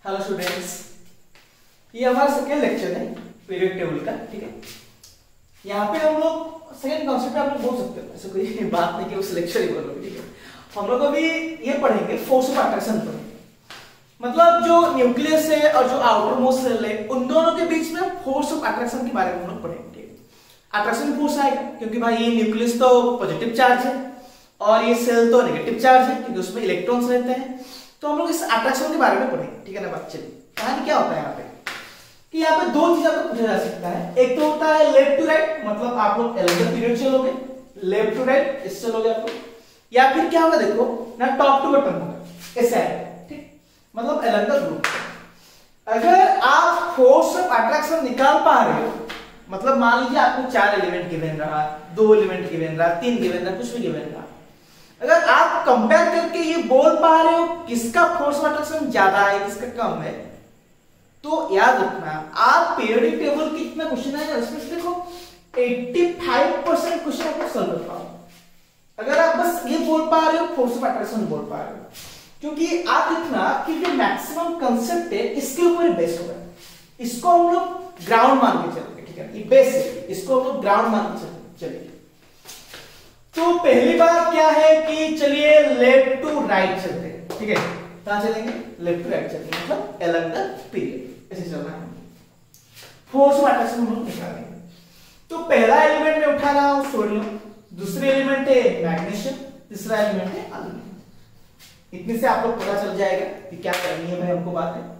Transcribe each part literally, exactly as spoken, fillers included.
Hello students, ये हमारा second lecture है पीरियड टेबल का। ठीक है, यहाँ पे हम लोग सेकेंड कॉन्सेप्ट आप लोग बोल सकते हो, ऐसे कोई बात नहीं कि उस लेक्चर ही बोलोगे। ठीक है, हम लोग अभी ये पढ़ेंगे फोर्स ऑफ अट्रैक्शन पढ़ेंगे। मतलब जो न्यूक्लियस है और जो आउटर मोस्ट सेल है, उन दोनों के बीच में फोर्स ऑफ अट्रैक्शन के बारे में हम लोग पढ़ेंगे। अट्रैक्शन फोर्स आएगा क्योंकि भाई ये न्यूक्लियस तो पॉजिटिव चार्ज है और ये सेल तो नेगेटिव चार्ज है क्योंकि उसमें इलेक्ट्रॉन्स रहते हैं। तो हम लोग इस अट्रैक्शन के बारे में पढ़ेंगे। ठीक है ना बच्चे, कहानी क्या होता है यहाँ पे कि यहाँ पे दो चीज आपको पूछा जा सकता है। एक तो होता है लेफ्ट टू राइट, मतलब आप लोग एलेक्ट्रिक पीरियड चलोगे, लेफ्ट टू राइट इस चलोगे आप लोग, या फिर क्या होगा देखो ना, टॉप टू बटन होगा ऐसे आएगा। ठीक, मतलब एलेक्ट्रिक ग्रुप। अगर आप फोर्स ऑफ अट्रैक्शन निकाल पा रहे हो, मतलब मान लीजिए आपको चार एलिमेंट गिवन रहा, दो एलिमेंट गिवन रहा, तीन गिवन रहा, कुछ भी गिवन रहा, अगर आप कंपेयर करके ये बोल पा रहे हो किसका फोर्स ऑफ अट्रैक्शन ज्यादा है किसका कम है, तो याद रखना आप पीरियोडिक टेबल की कितना क्वेश्चन है इसमें देखो पचासी परसेंट क्वेश्चन आपको सॉल्व कर पाओ अगर आप बस ये बोल पा रहे हो फोर्स ऑफ अट्रैक्शन बोल पा रहे हो। क्योंकि आप देखना कि जो मैक्सिमम कांसेप्ट है इसके ऊपर बेस होगा, इसको हम लोग ग्राउंड मान के चलेंगे। ठीक है, ये बेस है, इसको हम लोग ग्राउंड मान के चलेंगे। तो पहली बात क्या है कि चलिए लेफ्ट टू राइट चलते हैं। ठीक है, कहां चलेंगे? लेफ्ट टू राइट चलेंगे, मतलब अलोंग द पीरियड ऐसे चलना है। फोर्स ऑफ अट्रैक्शन हम लोग निकालेंगे। तो पहला एलिमेंट मैं उठा रहा हूं सोडियम, दूसरे एलिमेंट है मैग्नीशियम, तीसरा एलिमेंट है एल्यूमिनियम। इतने से आप लोग पता चल जाएगा कि क्या करनी है भाई हमको बात है।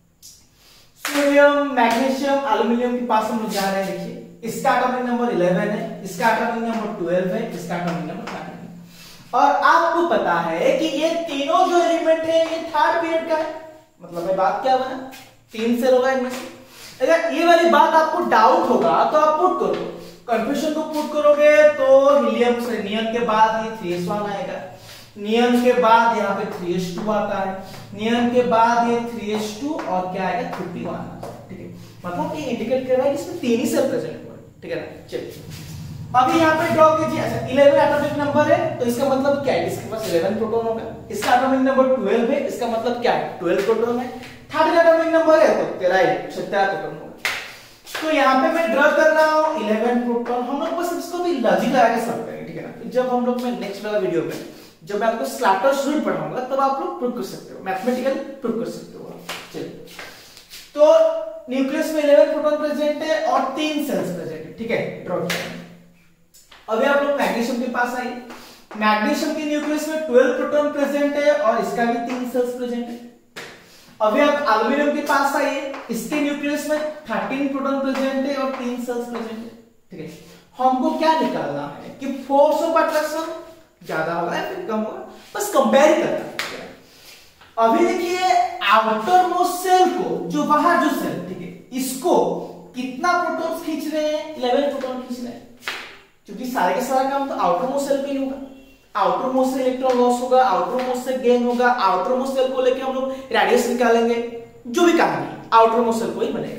सोडियम, मैग्नीशियम, एल्यूमिनियम के पास हम लोग जा रहे हैं। देखिए इसका एटॉमिक नंबर ग्यारह है, इसका एटॉमिक नंबर बारह है, इसका एटॉमिक नंबर आठ है। और आपको पता है कि ये तीनों जो एलिमेंट है ये थर्ड पीरियड का है, मतलब ये बात क्या बना, तीन सेल होगा इनमें से। अगर ये वाली बात आपको डाउट होगा तो आप पुट करो, कंफ्यूजन को पुट करोगे तो हीलियम से नियन के बाद ये थ्री एस वन आएगा, नियन के बाद यहाँ पे थ्री एस टू आता है, नियन के बाद ये थ्री एस टू और क्या आएगा थर्टी वन आता है। ठीक है, मतलब ये इंडिकेट कर रहा है कि इसमें तीन ही सेल प्रेजेंट है। ठीक है ना, चलिए अभी यहाँ पे ड्रॉ कीजिए। अच्छा ग्यारह एटॉमिक नंबर है तो इसका मतलब क्या है, इसके पास ग्यारह प्रोटॉन होगा। इसका एटॉमिक नंबर बारह है, इसका मतलब क्या है बारह प्रोटॉन है। थर्ड एटॉमिक नंबर है तो तेरह तेरह प्रोटॉन होगा। तो यहाँ पे मैं ड्रॉ कर रहा हूँ ग्यारह प्रोटॉन। हम लोग बस इसको भी लॉजिक लगा के सॉल्व करेंगे। ठीक है ना, जब हम लोग में नेक्स्ट वाला वीडियो में जब मैं आपको स्लैटर्स रूल पढ़ाऊंगा तब आप लोग प्रूव कर सकते हो, मैथमेटिकली प्रूव कर सकते हो। चलिए तो न्यूक्लियस में ग्यारह प्रोटॉन प्रेजेंट है और तीन सेल्स प्रेजेंट है। ठीक है, ड्रॉ किया। अभी आप लोग मैग्नीशियम के पास आइए। मैग्नीशियम के न्यूक्लियस में बारह प्रोटॉन प्रेजेंट है और इसका भी तीन सेल्स प्रेजेंट है। अभी आप एल्यूमिनियम के पास आइए, इसके न्यूक्लियस में तेरह प्रोटॉन प्रेजेंट है और तीन सेल्स प्रेजेंट है। ठीक है, हमको क्या निकालना है कि फोर्स ऑफ अट्रैक्शन ज्यादा होगा या फिर कम होगा, बस कंपेयर करना है। अभी देखिए आउटर मोस्ट सेल को, जो बाहर जो सेल, ठीक है, इसको कितना प्रोटॉन्स खींच रहे हैं, ग्यारह प्रोटॉन खींच रहे हैं। क्योंकि सारे का सारा काम तो आउटर मोस्ट सेल पे ही होगा। आउटर मोस्ट से इलेक्ट्रॉन लॉस होगा, आउटर मोस्ट से गेन होगा, आउटर मोस्ट सेल को लेके हम लोग रेडियस निकालेंगे, जो भी कहानी आउटर मोस्ट सेल को ही बनेगा।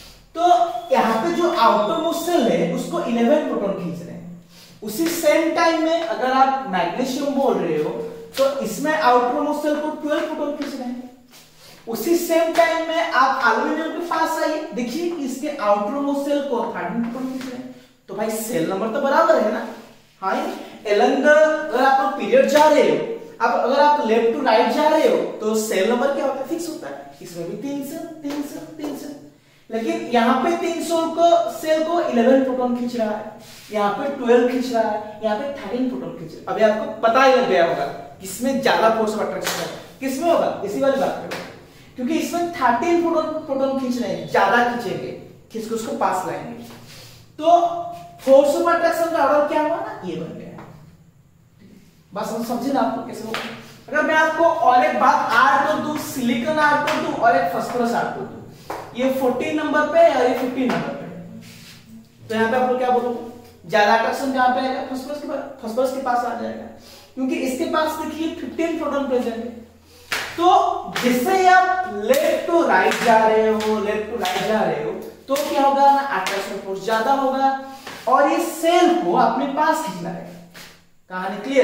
तो यहाँ पे जो आउटर मोस्ट सेल है उसको ग्यारह प्रोटॉन खींच रहे हैं। उसी सेम टाइम में अगर आप मैग्नीशियम बोल रहे हो तो इसमें आउटर मोस्ट सेल को बारह प्रोटॉन खींच रहे हैं। उसी सेम टाइम में आप एल्यूमिनियम के पास आइए, देखिए कि इसके आउटर मोस्ट सेल को तेरह प्रोटॉन खींच रहे हैं। तो भाई सेल नंबर तो बराबर है ना। हाँ, एलंग अगर आप पीरियड जा रहे हो, अब अगर आप लेफ्ट टू राइट जा रहे हो तो सेल नंबर क्या होता है, फिक्स होता है। इसमें भी तीन सेल तीन सेल तीन सेल, लेकिन यहाँ पे तीन सौ को सेल को ग्यारह प्रोटॉन खींच रहा है, यहाँ पे बारह खींच रहा है, यहाँ पे तेरह प्रोटॉन खींच रहा है। अभी आपको पता ही लग गया होगा किसमें ज्यादा फोर्स ऑफ अट्रैक्शन है, किसमें होगा, इसी वाली बात पे, क्योंकि इसमें तेरह प्रोटॉन प्रोटॉन खींच रहे हैं, ज्यादा खींचेंगे, खींच के उसको पास लाएंगे। तो फोर्स ऑफ अट्रैक्शन का ऑर्डर क्या हुआ ना, ये बन गया। बस हम समझे ना आपको कैसे होगा। अगर मैं आपको और एक बात आर को दूं, सिलिकॉन आर को दूं और एक फास्फोरस आर को दूं, ये चौदह नंबर पे और ये पंद्रह नंबर पे, तो यहाँ पे आप लोग क्या बोलोगे, ज्यादा अट्रैक्शन जहां पे आएगा फास्फोरस के पास, फास्फोरस के पास आ जाएगा, क्योंकि इसके पास देखिए पंद्रह प्रोटॉन प्रेजेंट है। तो जिससे आप लेफ्ट टू राइट जा रहे हो, लेफ्ट टू राइट जा रहे हो तो क्या होगा ना, अट्रैक्शन फोर्स ज्यादा होगा और ये सेल को अपने पास खींचना है। कहानी क्लियर?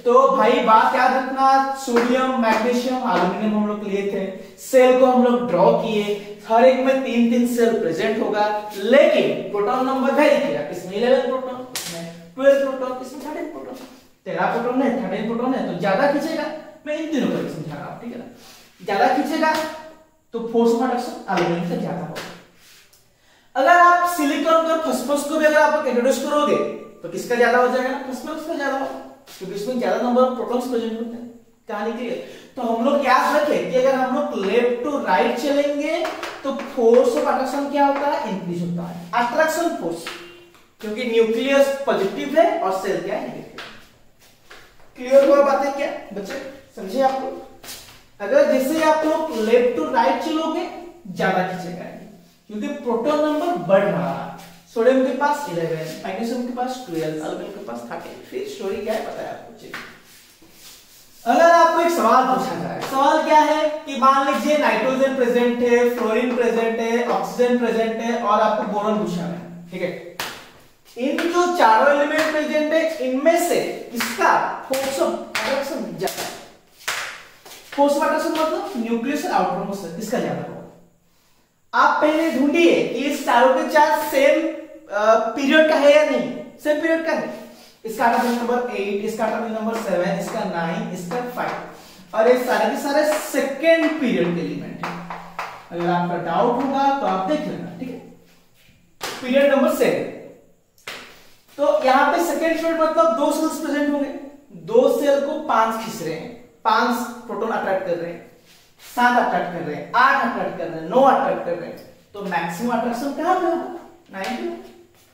तो भाई बात याद रखना, सोडियम मैग्नीशियम एल्यूमिनियम हम लोग लिए थे, सेल को हम लोग ड्रॉ किए, हर एक में तीन तीन सेल प्रेजेंट होगा, लेकिन प्रोटॉन नंबर वेरी किया, इसमें इलेवन प्रोटॉन, इसमें ट्वेल्व प्रोटॉन, इसमें थर्टीन प्रोटॉन, तेरह प्रोटॉन है, थर्टीन प्रोटॉन है, तो ज्यादा खींचेगा। मैं इन तीनों को समझा रहा हूं, ठीक है ना, ज्यादा खींचेगा तो फोर्स ऑफ अट्रैक्शन एल्यूमिनियम से ज्यादा होगा। अगर आप सिलिकॉन और फास्फोरस को भी अगर आप इंट्रोड्यूस करोगे तो किसका ज्यादा हो जाएगा? फास्फोरस का ज्यादा होगा, क्योंकि इसमें ज्यादा नंबर ऑफ प्रोटॉन्स प्रेजेंट होते हैं। कहानी क्लियर? तो हम लोग याद रखें कि अगर हम लोग लेफ्ट टू राइट चलेंगे तो फोर्स ऑफ अट्रैक्शन क्या होता है? इंक्रीज होता है, अट्रैक्शन फोर्स, क्योंकि न्यूक्लियस पॉजिटिव है और सेल क्या है? नेगेटिव। क्लियर हुआ बातें क्या बच्चे? समझे आप लोग? अगर जैसे आप लोग लेफ्ट टू राइट चलोगे ज्यादा खींचेगा, क्योंकि प्रोटॉन नंबर बढ़ रहा है। सोडियम के पास इलेवन, मैग्नीशियम के पास ट्वेल्व, एल्यूमिनियम के पास थर्टीन। फिर स्टोरी क्या है पता है आपको? चलिए, अगर आपको एक सवाल पूछा जाए, सवाल क्या है कि मान लीजिए नाइट्रोजन प्रेजेंट है, फ्लोरीन प्रेजेंट है, ऑक्सीजन प्रेजेंट है और आपको बोरॉन पूछा है, ठीक है? इन जो चारों एलिमेंट प्रेजेंट है, इनमें से किसका फोर्स ऑफ अट्रैक्शन ज्यादा है? फोर्स ऑफ अट्रैक्शन मतलब न्यूक्लियस और आउटरमोस्ट सेल, किसका ज्यादा होगा? आप पहले ढूंढिए कि इस चारों के चार सेम पीरियड का है या नहीं। सेम पीरियड का है, इसका एटॉमिक नंबर एट, इसका एटॉमिक नंबर सेवन, इसका नाइन, इसका फाइव, और ये सारे के सारे सेकेंड पीरियड के एलिमेंट है। अगर आपका डाउट होगा तो आप देख लेना, ठीक है? पीरियड नंबर सेवन, तो यहाँ पे सेकेंड पीरियड मतलब दो सेल्स प्रेजेंट होंगे, दो सेल को पांच खींच रहे हैं, पांच प्रोटॉन अट्रैक्ट कर रहे हैं, सात अट्रैक्ट कर रहे हैं, आठ अट्रैक्ट कर रहे हैं, नौ अट्रैक्ट कर रहे हैं, तो मैक्सिमम अट्रैक्शन कहां पे होगा? नाइन पे।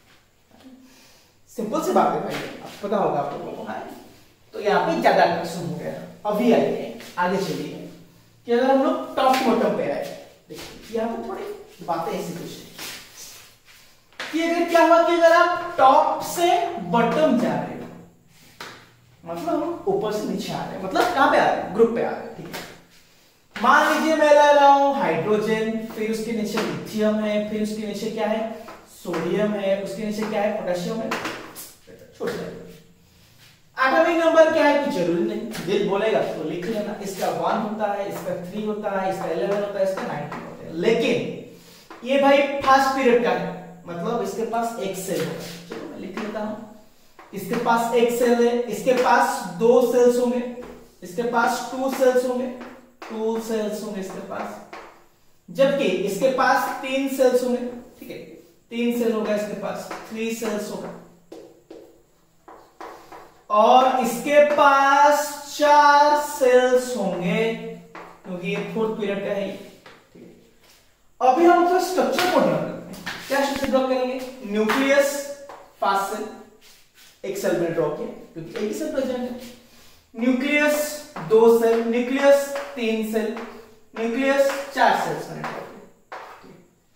सिंपल सी बात है भाई, आपको पता होगा आप लोगों को। हाँ, तो यहाँ पे ज्यादा अट्रैक्शन हो गया। अभी आइए आगे चलिए कि अगर हम लोग टॉप बॉटम पे आए, देखिए यहाँ पे थोड़ी बातें ऐसी कुछ कि अगर क्या हुआ कि अगर आप टॉप से बॉटम जा रहे हो, मतलब हम ऊपर से नीचे आ रहे हैं, मतलब कहां पे आ रहे हैं? ग्रुप पे आ रहे हैं, ठीक है? मान लीजिए मैं ले रहा हूं हाइड्रोजन, फिर उसके नीचे लिथियम है, फिर उसके नीचे क्या है? सोडियम है, उसके नीचे क्या है? पोटेशियम है। छोड़ दो, एटॉमिक नंबर क्या है कुछ जरूरी नहीं, दिल बोलेगा तो लिख लेना। इसका वन होता है, इसका थ्री होता है, इसका इलेवन होता है, इसका नाइनटीन होता है। लेकिन ये भाई फर्स्ट पीरियड का है, मतलब इसके पास एक सेल होगा। चलो मैं लिख लेता हूं, इसके पास एक सेल है, इसके पास दो सेल्स होंगे, इसके पास टू सेल्स होंगे, टू सेल्स होंगे इसके पास, जबकि इसके पास तीन सेल्स होंगे, ठीक है? तीन सेल होगा इसके पास, थ्री सेल्स होगा, और इसके पास चार सेल्स होंगे, क्योंकि ये फोर्थ पीरियड का है, ठीक है? अभी हम तो स्ट्रक्चर को ड्रॉ करते हैं। क्या स्ट्रक्चर ड्रॉ करेंगे? न्यूक्लियस, फास्ट सेल, एक सेल में ड्रॉ किया क्योंकि एक ही सेल प्रेजेंट है। न्यूक्लियस दो सेल, न्यूक्लियस तीन सेल, न्यूक्लियस चार सेल्स मैंने ड्रॉ किया।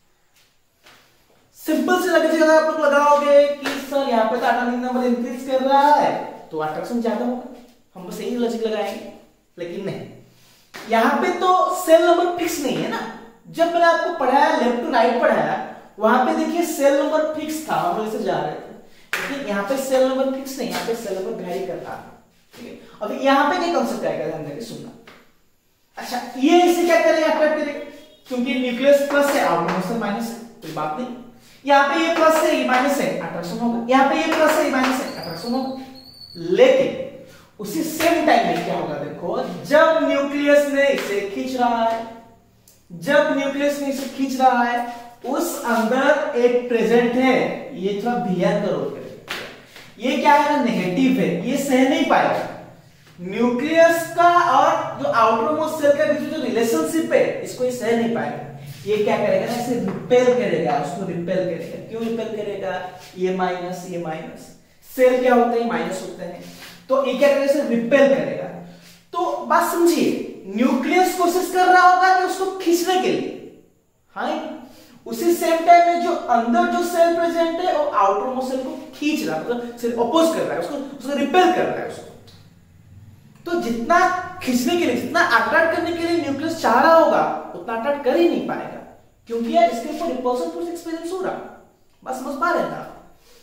सिंपल से लगे जगह आप लोग लगाओगे कि सर यहाँ पे तो एटॉमिक नंबर इंक्रीज कर रहा है तो अट्रैक्शन ज्यादा होगा, हम बस यही लॉजिक लगाएंगे। लेकिन नहीं, यहाँ पे तो सेल नंबर फिक्स नहीं है ना। जब मैंने आपको पढ़ाया, लेफ्ट टू राइट पढ़ाया, वहां पे देखिए सेल नंबर फिक्स था, हम ऐसे जा रहे थे। लेकिन यहाँ पे सेल नंबर फिक्स नहीं, यहाँ पे सेल नंबर वेरी कर रहा है, ठीक है? अभी यहाँ पे क्या कॉन्सेप्ट आएगा, ध्यान देके सुनना। अच्छा, ये इसे क्या करेगा? अट्रैक्ट करेगा, क्योंकि न्यूक्लियस प्लस है, आउटरमोस्ट माइनस है, कोई बात नहीं। यहाँ पे ये प्लस है, ये माइनस है, अट्रैक्शन होगा। यहाँ पे ये प्लस है, ये माइनस है, अट्रैक्शन होगा। लेकिन उसी सेम टाइम में क्या होगा? देखो, जब न्यूक्लियस ने इसे खींच रहा है, जब न्यूक्लियस ने इसे खींच रहा है, उस अंदर एक प्रेजेंट है, ये थोड़ा भिया करो, ये क्या है ना? नेगेटिव है, ये सह नहीं पाएगा। न्यूक्लियस का और जो आउटरमोस्ट सेल के बीच जो रिलेशनशिप है, इसको ये सह नहीं पाएगा। ये क्या करेगा ना? इसे रिपेल करेगा, उसको रिपेल करेगा। क्यों रिपेल करेगा? ये माइनस, ये माइनस, सेल क्या होते हैं? माइनस होते हैं, तो ये क्या करेगा? इसे रिपेल करेगा। तो बात समझिए, न्यूक्लियस कोशिश कर रहा होगा कि उसको खींचने के लिए, हाँ, उसी सेम टाइम में जो अंदर जो सेल प्रेजेंट है वो आउटरमोस्ट सेल को खींच रहा है, मतलब सेल अपोज कर रहा है, उसको उसको रिपेल कर रहा है उसको। तो जितना खींचने के लिए, जितना अट्रैक्ट करने के लिए न्यूक्लियस चाह रहा होगा, उतना अट्रैक्ट कर ही नहीं पाएगा, क्योंकि यार इसके ऊपर रिपल्सन फोर्स एक्सपीरियंस हो रहा। बस समझ पा रहे हैं आप?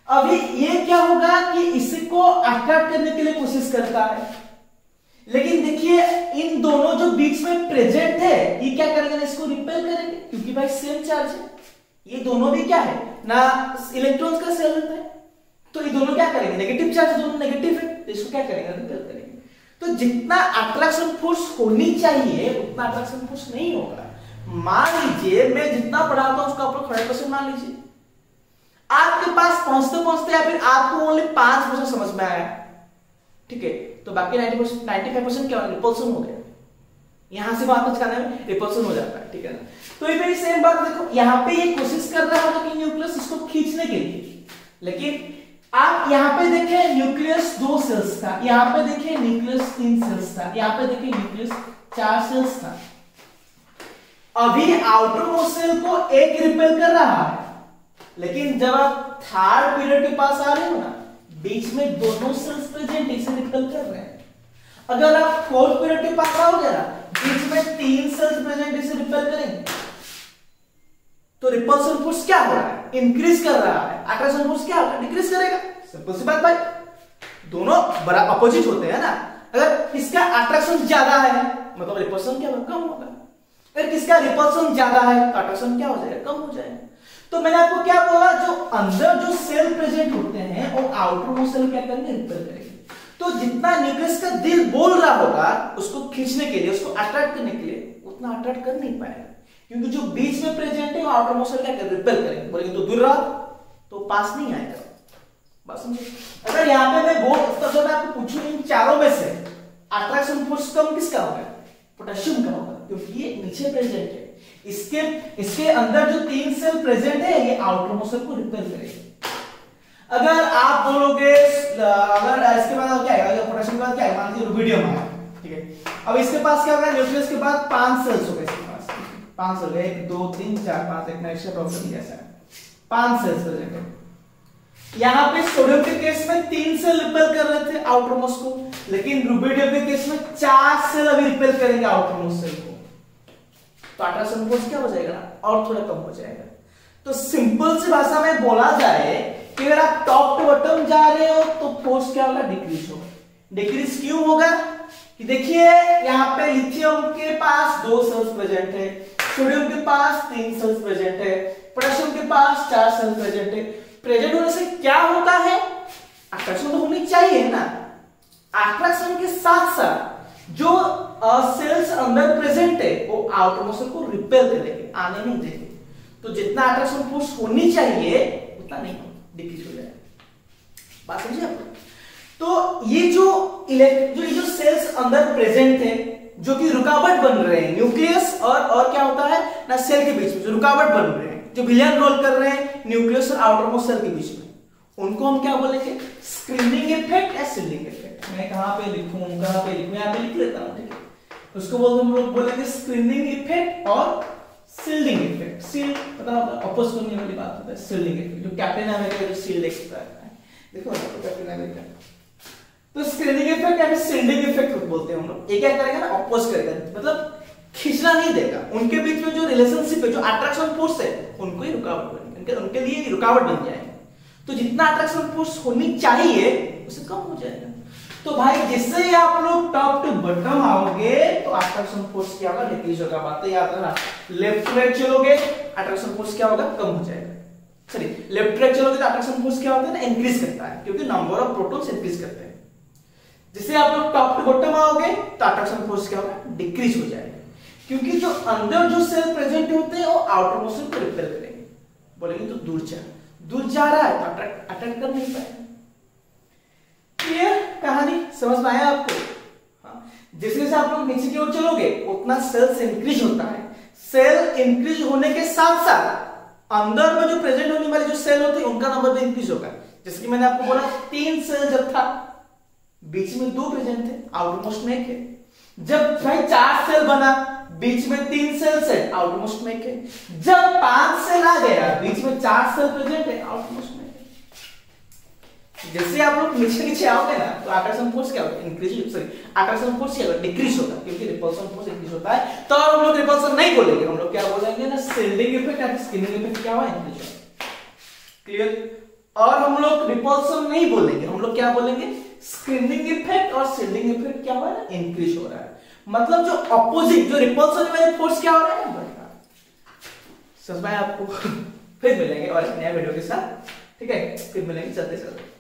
अभी ये क्या होगा कि इसको अट्रैक्ट करने के लिए कोशिश करता है, लेकिन देखिए इन दोनों जो बीच में प्रेजेंट है ये क्या करेंगे, इसको रिपेल करेंगे, क्योंकि भाई सेम चार्ज है, ये दोनों भी क्या है ना इलेक्ट्रॉन्स का सेल होता है, तो ये दोनों क्या करेंगे, नेगेटिव चार्ज, दोनों नेगेटिव है, तो इसको क्या करेंगे, रिपेल करेंगे। तो जितना अट्रैक्शन फोर्स होनी चाहिए उतना अट्रैक्शन फोर्स नहीं होगा। मान लीजिए मैं जितना पढ़ाता हूं उसका आप लोग हंड्रेड परसेंट मान लीजिए, आपके पास पहुंचते पहुंचते या फिर आपको ओनली पांच परसेंट समझ में आया, ठीक है, तो बाकी ninety percent ninety five percent क्या रिपल्सन हो गया, यहां से वहां तक जाने में रिपल्सन हो जाता है, ठीक है ना। तो ये सेम बात देखो, यहाँ पे ये कोशिश कर रहा होगा कि न्यूक्लियस इसको खींचने के लिए, लेकिन आप यहाँ पे देखें न्यूक्लियस दो सेल्स था, यहाँ पे देखें न्यूक्लियस तीन सेल्स था, यहाँ पे देखें न्यूक्लियस चार सेल्स था। अभी आउटर मोस्ट सेल को एक रिपेल कर रहा है, लेकिन जब आप थर्ड पीरियड के पास आ रहे हो ना, बीच में दोनों सेल्स प्रेजेंट इसे रिपेल कर रहे हैं। अगर आप फोर्थ पीरियड के पास आओगे ना, बीच में तीन सेल्स प्रेजेंट इसे रिपेल करेंगे, तो रिपल्सन फोर्स क्या हो रहा है, इंक्रीज कर रहा है, अट्रैक्शन फोर्स क्या होगा, डिक्रीज करेगा। सिंपल सी बात भाई, दोनों बराबर अपोजिट होते हैं ना। अगर इसका अट्रैक्शन ज्यादा है मतलब रिपल्सन क्या होगा, कम होगा। अगर किसका रिपल्सन ज्यादा है तो अट्रैक्शन क्या हो जाएगा, कम हो जाएगा। तो मैंने आपको क्या बोला, जो अंदर जो सेल प्रेजेंट होते हैं वो आउटर मोस्ट सेल क्या करेंगे, रिपेल करेंगे। तो जितना न्यूक्लियस का दिल बोल रहा होगा उसको खींचने के लिए, उसको अट्रैक्ट करने के लिए, उतना अट्रैक्ट कर नहीं पाएगा, क्योंकि जो बीच में प्रेजेंट है वो आउटर मोस्ट सेल क्या करेंगे, रिपेल करेंगे। बोलेंगे तो दूर रहा तो पास नहीं आएगा, बात समझे। अगर यहाँ पे मैं बोल तो मैं आपको पूछूं इन चारों में से अट्रैक्शन फोर्स कम किसका होगा, पोटेशियम का होगा, क्योंकि ये नीचे प्रेजेंट है। इसके इसके अंदर जो तीन सेल प्रेजेंट है ये आउटर मोस्ट सेल को रिपेल करेंगे। अगर आप बोलोगे अगर इसके बाद क्या आएगा, पोटेशियम के बाद क्या आएगा, मान लीजिए रुबिडियम आया, ठीक है। अब इसके पास क्या होगा, न्यूक्लियस के बाद पांच सेल्स हो गए, इसके पास पांच सेल, एक दो तीन चार पांच, एक नेक्स्ट प्रॉब्लम कैसा है, पांच सेल्स प्रेजेंट है। यहाँ पे सोडियम के केस में तीन सेल रिपेल कर रहे थे आउटर मोस्ट को, लेकिन रुबिडियम के केस में चार सेल अभी रिपेल करेंगे आउटर मोस्ट सेल को, तो अट्रैक्शन फोर्स क्या हो जाएगा ना, और थोड़ा कम हो जाएगा। तो सिंपल सी भाषा में बोला जाए कि अगर आप टॉप टू बॉटम जा रहे हो तो फोर्स क्या होगा, डिक्रीज होगा। डिक्रीज क्यों होगा कि देखिए यहाँ पे लिथियम के पास दो सेल्स प्रेजेंट है, सोडियम के पास तीन सेल्स प्रेजेंट है, पोटेशियम के पास चार सेल्स प्रेजेंट है। प्रेजेंट होने से क्या होता है, अट्रैक्शन तो होनी चाहिए ना। अट्रैक्शन के साथ साथ जो सेल्स अंदर प्रेजेंट है वो आउटर मोस्ट सेल को रिपेल करेंगे, आने नहीं देंगे। तो जितना अट्रैक्शन फोर्स होनी चाहिए उतना नहीं, डिक्रीज हो जाएगा। बात समझिए आप। तो ये जो इलेक्ट्रो जो, जो सेल्स अंदर प्रेजेंट है जो कि रुकावट बन रहे हैं, न्यूक्लियस और और क्या होता है ना सेल के बीच में जो रुकावट बन रहे हैं, जो विलियन रोल कर रहे हैं न्यूक्लियस और आउटर मोस्ट सेल के बीच में, उनको हम क्या बोलेंगे, स्क्रीनिंग इफेक्ट या शील्डिंग इफेक्ट। मैं कहां पे लिखूं, कहां पे लिखूं, यहां पे लिख लेता हूं, ठीक है। उसको बोलते हम लोग बोलेंगे स्क्रीनिंग इफेक्ट और शील्डिंग इफेक्ट। शील्ड पता होगा, अपोज करने वाली बात होता है, शील्डिंग इफेक्ट जो कैप्टन अमेरिका जो शील्ड एक्सट्रा है, देखो ना कैप्टन अमेरिका। तो स्क्रीनिंग इफेक्ट या फिर शील्डिंग इफेक्ट बोलते हैं हम लोग। ये क्या करेगा ना, अपोज करेगा, मतलब खींचना नहीं देगा। उनके बीच में जो रिलेशनशिप है, जो अट्रैक्शन फोर्स है, उनको ही रुकावट बनेगी, उनके उनके लिए रुकावट बन जाएगी। तो जितना अट्रैक्शन फोर्स होनी चाहिए उससे कम हो जाएगा। तो भाई जिससे ही आप लोग टॉप टू बॉटम आओगे तो अट्रैक्शन फोर्स क्या होगा, डिक्रीज होगा। बात याद रखना, लेफ्ट टू राइट चलोगे अट्रैक्शन फोर्स क्या होगा, कम हो जाएगा। सॉरी, लेफ्ट टू राइट चलोगे तो अट्रैक्शन फोर्स क्या होता है ना, इंक्रीज करता है, क्योंकि नंबर ऑफ प्रोटॉन्स इंक्रीज करते हैं। जिससे आप लोग टॉप टू बॉटम आओगे तो अट्रैक्शन फोर्स क्या होगा, डिक्रीज हो जाएगा, क्योंकि जो अंदर जो सेल प्रेजेंट होते हैं वो आउटर मोस्ट सेल को रिपेल करेंगे। बोलेंगे तो दूर जा दूर जा रहा है तो अट्रैक्ट अट्रैक्ट कर नहीं पाएगा। क्लियर कहानी, समझ में आया आपको? हाँ, जैसे जैसे आप लोग नीचे की ओर चलोगे उतना सेल्स इंक्रीज होता है। सेल इंक्रीज होने के साथ साथ अंदर में जो प्रेजेंट होने वाले जो सेल होते हैं उनका नंबर भी इंक्रीज होगा। जैसे कि मैंने आपको बोला तीन सेल जब था, बीच में दो प्रेजेंट थे, आउटर मोस्ट में एक है। जब भाई चार सेल बना, बीच में तीन सेल्स है, आउटर मोस्ट में एक है। जब पांच सेल आ गया, बीच में चार सेल प्रेजेंट है, आउटर मोस्ट में एक है। जैसे आप लोग नीचे नीचे आओगे ना तो अट्रैक्शन फोर्स क्या होगा, इंक्रीज, सॉरी अट्रैक्शन फोर्स क्या होगा, डिक्रीज होगा, क्योंकि रिपल्सन फोर्स इंक्रीज होता है। तो हम लोग रिपल्सन नहीं बोलेंगे, हम लोग क्या बोलेंगे ना, शील्डिंग इफेक्ट या स्क्रीनिंग इफेक्ट क्या हुआ, इंक्रीज हुआ। क्लियर? और हम लोग रिपल्सन नहीं बोलेंगे, हम लोग क्या बोलेंगे, स्क्रीनिंग इफेक्ट। और स्क्रीनिंग इफेक्ट क्या हो रहा है, इंक्रीज हो रहा है, मतलब जो अपोजिट जो रिपल्सन वाले फोर्स क्या हो रहा है, बढ़ रहा है। समझ में आया आपको? फिर मिलेंगे और एक नया वीडियो के साथ, ठीक है, फिर मिलेंगे, चलते चलते।